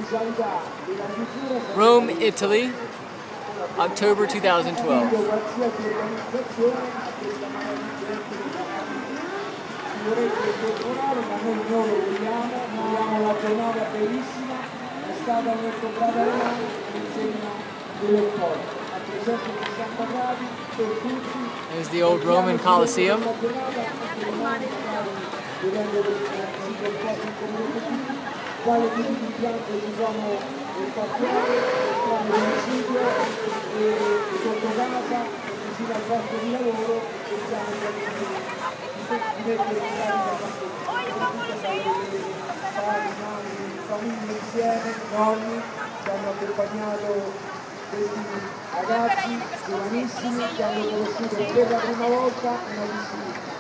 Rome, Italy, October 2012. There's the old Roman Colosseum. Quale tipo di impianto ci sono nel quartiere, tra il domicilio e sotto casa, vicino al posto di lavoro, e siamo di mettere in famiglie insieme, nonni, che hanno accompagnato questi ragazzi giovanissimi che hanno conosciuto per la prima volta una disciplina.